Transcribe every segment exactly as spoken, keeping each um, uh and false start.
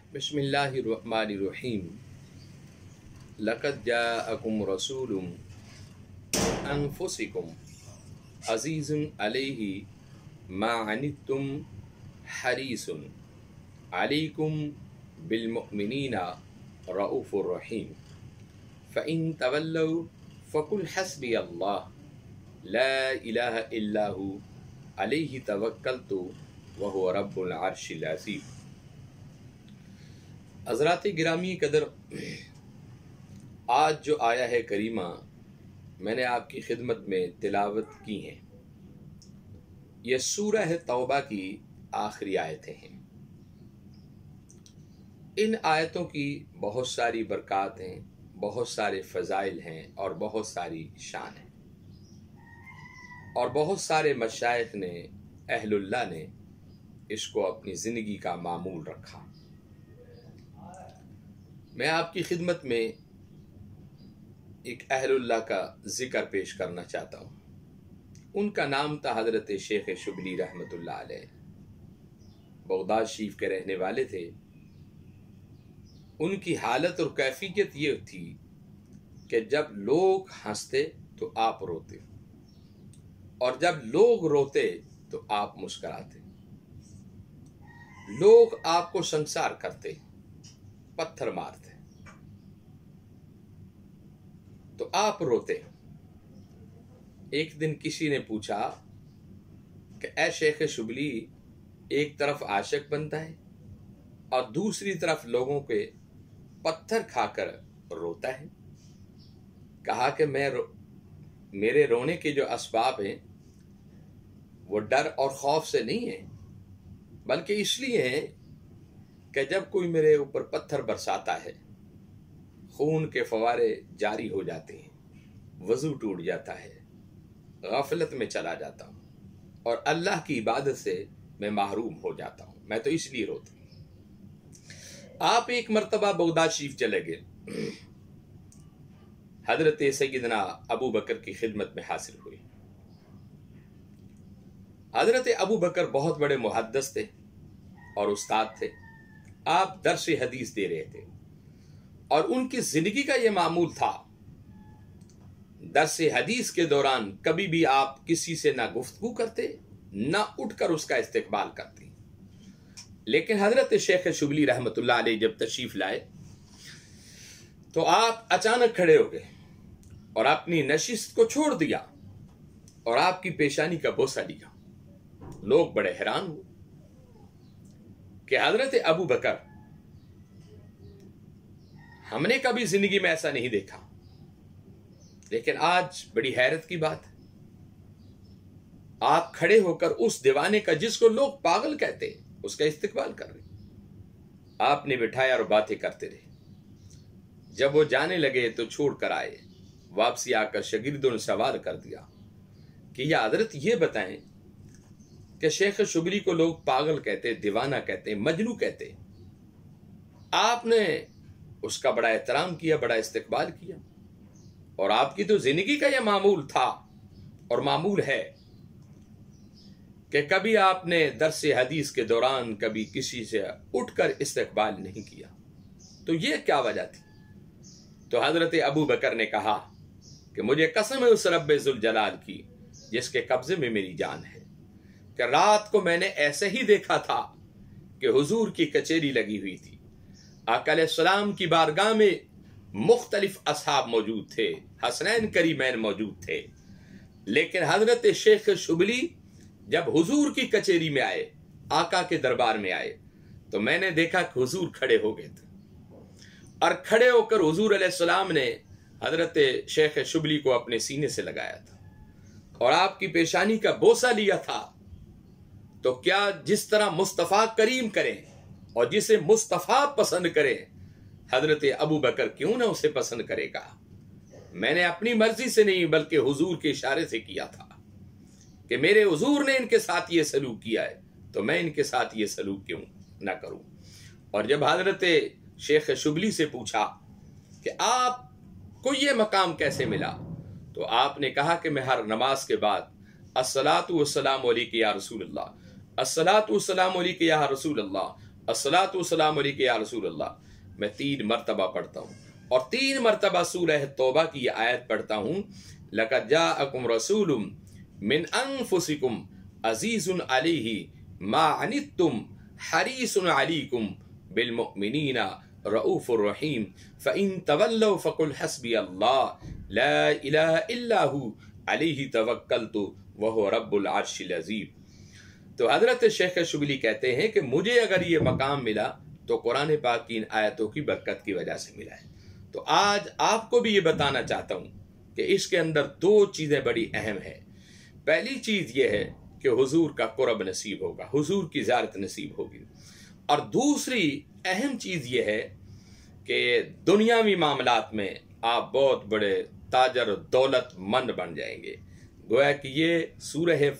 بسم اللہ الرحمن الرحیم لقد جاءکم رسول انفسکم عزیز علیہ ما عنتم حریص علیکم بالمؤمنین رؤوف الرحیم فإن تولوا فقل حسبی اللہ لا الہ الا ہو علیہ توکلت وہو رب العرش العظیم۔ حضرات گرامی قدر، آج جو آیا ہے کریمہ میں نے آپ کی خدمت میں تلاوت کی ہیں، یہ سورہ توبہ کی آخری آیتیں ہیں۔ ان آیتوں کی بہت ساری برکات ہیں، بہت سارے فضائل ہیں اور بہت ساری شان ہیں، اور بہت سارے مشائخ نے، اہل اللہ نے اس کو اپنی زندگی کا معمول رکھا۔ میں آپ کی خدمت میں ایک اہل اللہ کا ذکر پیش کرنا چاہتا ہوں۔ ان کا نام تھا حضرت شیخ شبلی رحمۃ اللہ علیہ، بغداد شریف کے رہنے والے تھے۔ ان کی حالت اور کیفیت یہ تھی کہ جب لوگ ہنستے تو آپ روتے، اور جب لوگ روتے تو آپ مسکراتے۔ لوگ آپ کو سنسار کرتے، پتھر مارتے، تو آپ روتے۔ ایک دن کسی نے پوچھا کہ اے شیخ شبلی، ایک طرف عاشق بنتا ہے اور دوسری طرف لوگوں کے پتھر کھا کر روتا ہے۔ کہا کہ میں رو میرے رونے کے جو اسباب ہیں وہ ڈر اور خوف سے نہیں ہیں، بلکہ اس لیے ہیں کہ جب کوئی میرے اوپر پتھر برساتا ہے، خون کے فوارے جاری ہو جاتے ہیں، وضو ٹوٹ جاتا ہے، غفلت میں چلا جاتا ہوں اور اللہ کی عبادت سے میں محروم ہو جاتا ہوں، میں تو اس لیے روتا ہوں۔ آپ ایک مرتبہ بغداد شریف چلے گئے، حضرت سیدنا ابو بکر کی خدمت میں حاصل ہوئی۔ حضرت ابو بکر بہت بڑے محدث تھے اور استاد تھے۔ آپ درس حدیث دے رہے تھے اور ان کی زندگی کا یہ معمول تھا، درس حدیث کے دوران کبھی بھی آپ کسی سے نہ گفتگو کرتے، نہ اٹھ کر اس کا استقبال کرتے۔ لیکن حضرت شیخ شبلی رحمۃ اللہ علیہ جب تشریف لائے تو آپ اچانک کھڑے ہو گئے اور اپنی نشست کو چھوڑ دیا اور آپ کی پیشانی کا بوسہ لیا۔ لوگ بڑے حیران ہوئے کہ حضرت ابو بکر، ہم نے کبھی زندگی میں ایسا نہیں دیکھا، لیکن آج بڑی حیرت کی بات ہے، آپ کھڑے ہو کر اس دیوانے کا جس کو لوگ پاگل کہتے ہیں اس کا استقبال کر رہے۔ آپ نے بٹھایا اور باتیں کرتے رہے۔ جب وہ جانے لگے تو چھوڑ کر آئے، واپسی آ کر شاگردوں نے سوال کر دیا کہ یا حضرت یہ بتائیں کہ شیخ شبلی کو لوگ پاگل کہتے، دیوانہ کہتے، مجنوں کہتے، آپ نے اس کا بڑا احترام کیا، بڑا استقبال کیا، اور آپ کی تو زندگی کا یہ معمول تھا اور معمول ہے کہ کبھی آپ نے درس حدیث کے دوران کبھی کسی سے اٹھ کر استقبال نہیں کیا، تو یہ کیا وجہ تھی؟ تو حضرت ابو بکر نے کہا کہ مجھے قسم ہے اس رب ذوالجلال کی جس کے قبضے میں میری جان ہے، کہ رات کو میں نے ایسے ہی دیکھا تھا کہ حضور کی کچہری لگی ہوئی تھی، آقا علیہ السلام کی بارگاہ میں مختلف اصحاب موجود تھے، حسنین کریمین موجود تھے، لیکن حضرت شیخ شبلی جب حضور کی کچہری میں آئے، آقا کے دربار میں آئے، تو میں نے دیکھا کہ حضور کھڑے ہو گئے تھے، اور کھڑے ہو کر حضور علیہ السلام نے حضرت شیخ شبلی کو اپنے سینے سے لگایا تھا اور آپ کی پیشانی کا بوسہ لیا تھا۔ تو کیا جس طرح مصطفیٰ کریم کریں اور جسے مصطفیٰ پسند کرے، حضرت ابو بکر کیوں نہ اسے پسند کرے گا؟ میں نے اپنی مرضی سے نہیں بلکہ حضور کے اشارے سے کیا تھا کہ میرے حضور نے ان کے ساتھ یہ سلوک کیا ہے تو میں ان کے ساتھ یہ سلوک کیوں نہ کروں۔ اور جب حضرت شیخ شبلی سے پوچھا کہ آپ کو یہ مقام کیسے ملا، تو آپ نے کہا کہ میں ہر نماز کے بعد الصلاۃ والسلام علیک یا رسول اللہ، الصلاۃ والسلام علیک یا رسول اللہ، अस्सलातु वस्सलामु अलैका या रसूल अल्लाह, मैं तीन मरतबा पढ़ता हूँ और तीन मरतबा सूरह तौबा की ये आयत पढ़ता हूँ, लक़द जाअकुम रसूलुम मिन अनफुसिकुम अज़ीज़ुन अलैहि मा अनित्तुम हरीसुन अलैकुम बिल मुमिनीना रऊफुर रहीम फ़इन तवल्लव फ़कुल हस्बी अल्लाह ला इलाहा इल्ला हु अलैहि तवक्कलतु व हुवा रब्बुल अर्शिल अज़ीम। तो हजरत शेख शुबली कहते हैं कि मुझे अगर ये मकाम मिला तो कुरान पाक की इन आयतों की बरकत की वजह से मिला है। तो आज आपको भी ये बताना चाहता हूँ कि इसके अंदर दो चीज़ें बड़ी अहम है। पहली चीज़ ये है कि हुजूर का कुर्ब नसीब होगा, हुजूर की ज़ियारत नसीब होगी, और दूसरी अहम चीज़ ये है कि दुनियावी मामलात में आप बहुत बड़े ताजर दौलतमंद बन जाएंगे। गोया कि ये सूरह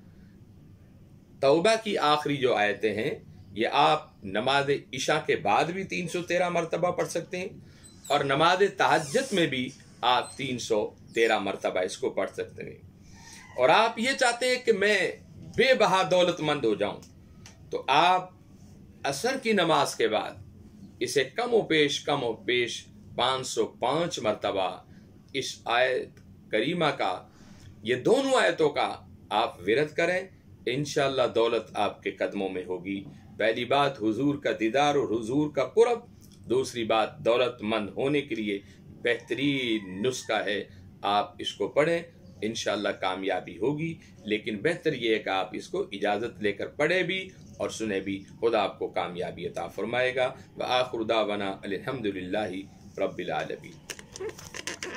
तौबा की आखिरी जो आयतें हैं ये आप नमाज इशा के बाद भी तीन सौ तेरह मरतबा पढ़ सकते हैं और नमाज तहज्जुद में भी आप तीन सौ तेरह मरतबा इसको पढ़ सकते हैं। और आप ये चाहते हैं कि मैं बेबहा दौलतमंद हो जाऊं, तो आप असर की नमाज के बाद इसे कम व पेश कम व पेश पाँच सौ पाँच मरतबा इस आयत करीमा का, ये दोनों आयतों का आप विरद करें, इंशाअल्लाह दौलत आपके कदमों में होगी। पहली बात हुजूर का दीदार और हुजूर का कुर्ब, दूसरी बात दौलतमंद होने के लिए बेहतरीन नुस्खा है, आप इसको पढ़ें, इंशाअल्लाह कामयाबी होगी। लेकिन बेहतर ये है कि आप इसको इजाज़त लेकर पढ़े भी और सुने भी, खुदा आपको कामयाबी अता फरमाएगा। व आखिरु दावाना अल्हम्दुलिल्लाहि रब्बिल आलमीन।